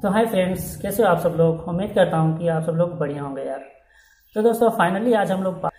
तो hi friends, कैसे हो आप सब लोग। उम्मीद करता हूँ कि आप सब लोग बढ़िया होंगे यार। तो दोस्तों फाइनली आज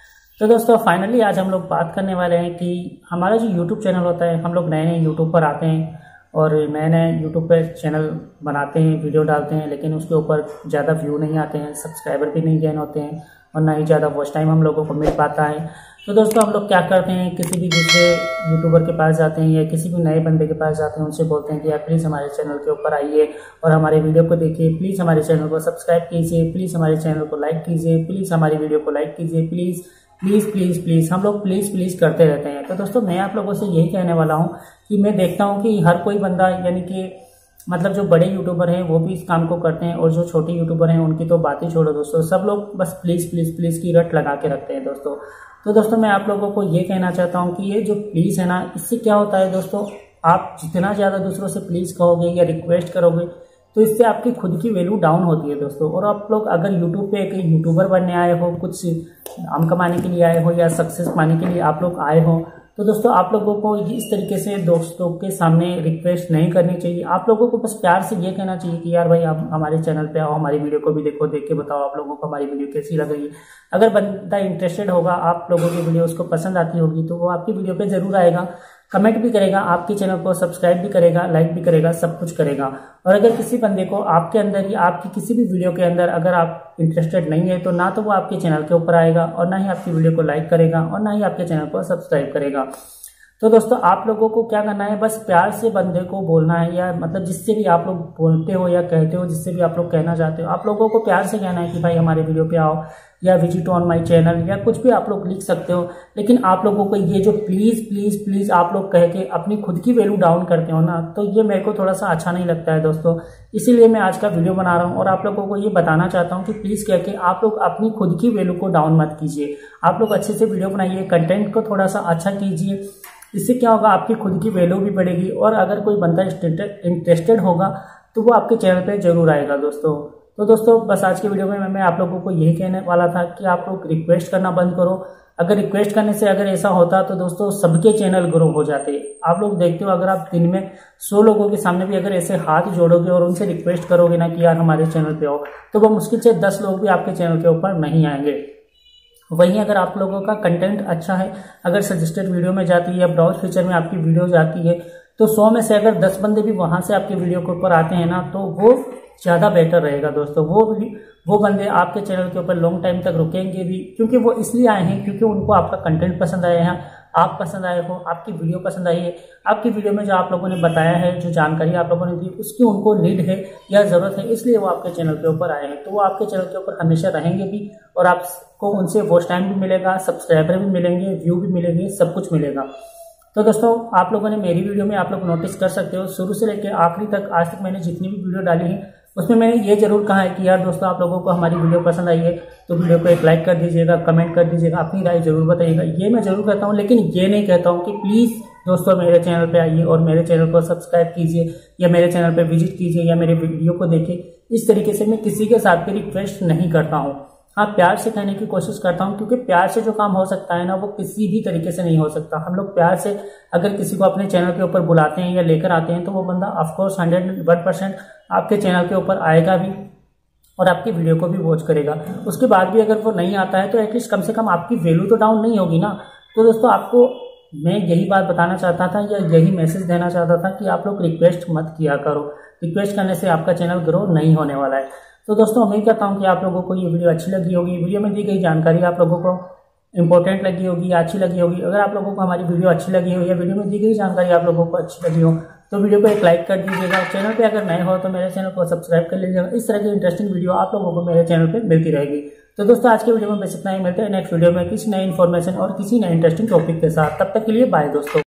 हम लोग बात करने वाले हैं कि हमारा जो यूट्यूब चैनल होता है, हम लोग नए नए यूट्यूब पर आते हैं और नए नए यूट्यूब पर चैनल बनाते हैं, वीडियो डालते हैं, लेकिन उसके ऊपर ज़्यादा व्यू नहीं आते हैं, सब्सक्राइबर भी नहीं गेन होते हैं और ना ही ज़्यादा वॉच टाइम हम लोगों को मिल पाता है। तो दोस्तों हम लोग क्या करते हैं, किसी भी दूसरे यूट्यूबर के पास जाते हैं या किसी भी नए बंदे के पास जाते हैं, उनसे बोलते हैं कि यार प्लीज़ हमारे चैनल के ऊपर आइए और हमारे वीडियो को देखिए, प्लीज़ हमारे चैनल को सब्सक्राइब कीजिए, प्लीज़ हमारे चैनल को लाइक कीजिए, प्लीज़ हमारी वीडियो को लाइक कीजिए, प्लीज़ प्लीज़ प्लीज़ प्लीज़। हम लोग प्लीज़ प्लीज़ करते रहते हैं। तो दोस्तों मैं आप लोगों से यही कहने वाला हूँ कि मैं देखता हूँ कि हर कोई बंदा, यानी कि मतलब जो बड़े यूट्यूबर हैं वो भी इस काम को करते हैं और जो छोटे यूट्यूबर हैं उनकी तो बात ही छोड़ो दोस्तों, सब लोग बस प्लीज़ प्लीज़ प्लीज़ की रट लगा के रखते हैं दोस्तों। तो दोस्तों मैं आप लोगों को ये कहना चाहता हूँ कि ये जो प्लीज़ है ना, इससे क्या होता है दोस्तों, आप जितना ज़्यादा दूसरों से प्लीज़ कहोगे या रिक्वेस्ट करोगे तो इससे आपकी खुद की वैल्यू डाउन होती है दोस्तों। और आप लोग अगर यूट्यूब पे एक यूट्यूबर बनने आए हो, कुछ नाम कमाने के लिए आए हो या सक्सेस पाने के लिए आप लोग आए हो, तो दोस्तों आप लोगों को इस तरीके से दोस्तों के सामने रिक्वेस्ट नहीं करनी चाहिए। आप लोगों को बस प्यार से ये कहना चाहिए कि यार भाई आप हमारे चैनल पे आओ, हमारी वीडियो को भी देखो, देख के बताओ आप लोगों को हमारी वीडियो कैसी लग रही है। अगर बंदा इंटरेस्टेड होगा, आप लोगों की वीडियो उसको पसंद आती होगी, तो वो आपकी वीडियो पे जरूर आएगा, कमेंट भी करेगा, आपके चैनल को सब्सक्राइब भी करेगा, लाइक भी करेगा, सब कुछ करेगा। और अगर किसी बंदे को आपके अंदर या आपकी किसी भी वीडियो के अंदर अगर आप इंटरेस्टेड नहीं है, तो ना तो वो आपके चैनल के ऊपर आएगा और ना ही आपकी वीडियो को लाइक करेगा और ना ही आपके चैनल को सब्सक्राइब करेगा। तो दोस्तों आप लोगों को क्या करना है, बस प्यार से बंदे को बोलना है, या मतलब जिससे भी आप लोग बोलते हो या कहते हो, जिससे भी आप लोग कहना चाहते हो, आप लोगों को प्यार से कहना है कि भाई हमारे वीडियो पे आओ या विजिट ऑन माय चैनल या कुछ भी आप लोग लिख सकते हो। लेकिन आप लोगों को ये जो प्लीज प्लीज प्लीज आप लोग कह के अपनी खुद की वैल्यू डाउन करते हो ना, तो ये मेरे को थोड़ा सा अच्छा नहीं लगता है दोस्तों। इसीलिए मैं आज का वीडियो बना रहा हूँ और आप लोगों को ये बताना चाहता हूँ कि प्लीज कह के आप लोग अपनी खुद की वैल्यू को डाउन मत कीजिए। आप लोग अच्छे से वीडियो बनाइए, कंटेंट को थोड़ा सा अच्छा कीजिए। इससे क्या होगा, आपकी खुद की वैल्यू भी बढ़ेगी और अगर कोई बंदा इंटरेस्टेड होगा तो वो आपके चैनल पे जरूर आएगा दोस्तों। तो दोस्तों बस आज के वीडियो में मैं आप लोगों को यही कहने वाला था कि आप लोग रिक्वेस्ट करना बंद करो। अगर रिक्वेस्ट करने से अगर ऐसा होता तो दोस्तों सबके चैनल ग्रो हो जाते। आप लोग देखते हो, अगर आप दिन में 100 लोगों के सामने भी अगर ऐसे हाथ जोड़ोगे और उनसे रिक्वेस्ट करोगे ना कि यार हमारे चैनल पे आओ, तो वो मुश्किल से 10 लोग भी आपके चैनल के ऊपर नहीं आएंगे। वहीं अगर आप लोगों का कंटेंट अच्छा है, अगर सजेस्टेड वीडियो में जाती है या ब्राउज फीचर में आपकी वीडियो जाती है, तो 100 में से अगर 10 बंदे भी वहां से आपकी वीडियो के ऊपर आते हैं ना, तो वो ज़्यादा बेटर रहेगा दोस्तों। वो बंदे आपके चैनल के ऊपर लॉन्ग टाइम तक रुकेंगे भी, क्योंकि वो इसलिए आए हैं क्योंकि उनको आपका कंटेंट पसंद आया है, आप पसंद आए हो, आपकी वीडियो पसंद आई है, आपकी वीडियो में जो आप लोगों ने बताया है, जो जानकारी आप लोगों ने दी, उसकी उनको नीड है या ज़रूरत है, इसलिए वो आपके चैनल के ऊपर आए हैं। तो वो आपके चैनल के ऊपर हमेशा रहेंगे भी और आपको उनसे वॉच टाइम भी मिलेगा, सब्सक्राइबर भी मिलेंगे, व्यू भी मिलेंगे, सब कुछ मिलेगा। तो दोस्तों आप लोगों ने मेरी वीडियो में आप लोग नोटिस कर सकते हो, शुरू से लेकर आखिरी तक आज तक मैंने जितनी भी वीडियो डाली है उसमें मैंने ये जरूर कहा है कि यार दोस्तों आप लोगों को हमारी वीडियो पसंद आई है तो वीडियो को एक लाइक कर दीजिएगा, कमेंट कर दीजिएगा, अपनी राय जरूर बताइएगा। ये मैं जरूर कहता हूँ, लेकिन ये नहीं कहता हूँ कि प्लीज़ दोस्तों मेरे चैनल पे आइए और मेरे चैनल को सब्सक्राइब कीजिए या मेरे चैनल पे विजिट कीजिए या मेरे वीडियो को देखिए। इस तरीके से मैं किसी के साथ भी रिक्वेस्ट नहीं करता हूँ। हाँ, प्यार से कहने की कोशिश करता हूँ, क्योंकि प्यार से जो काम हो सकता है ना, वो किसी भी तरीके से नहीं हो सकता। हम लोग प्यार से अगर किसी को अपने चैनल के ऊपर बुलाते हैं या लेकर आते हैं, तो वो बंदा ऑफकोर्स 101% आपके चैनल के ऊपर आएगा भी और आपकी वीडियो को भी वॉच करेगा। उसके बाद भी अगर वो नहीं आता है तो एटलीस्ट कम से कम आपकी वैल्यू तो डाउन नहीं होगी ना। तो दोस्तों आपको मैं यही बात बताना चाहता था या यही मैसेज देना चाहता था कि आप लोग रिक्वेस्ट मत किया करो। रिक्वेस्ट करने से आपका चैनल ग्रो नहीं होने वाला है। तो दोस्तों उम्मीद करता हूँ कि आप लोगों को ये वीडियो अच्छी लगी होगी, वीडियो में दी गई जानकारी आप लोगों को इंपॉर्टेंट लगी होगी या अच्छी लगी होगी। अगर आप लोगों को हमारी वीडियो अच्छी लगी हो या वीडियो में दी गई जानकारी आप लोगों को अच्छी लगी हो, तो वीडियो को एक लाइक कर दीजिएगा। चैनल पे अगर नए हो तो मेरे चैनल को सब्सक्राइब कर लीजिएगा। इस तरह की इंटरेस्टिंग वीडियो आप लोगों को मेरे चैनल पे मिलती रहेगी। तो दोस्तों आज के वीडियो में बस इतना ही। मिलते हैं नेक्स्ट वीडियो में किसी नई इन्फॉर्मेशन और किसी नए इंटरेस्टिंग टॉपिक के साथ। तब तक के लिए बाय दोस्तों।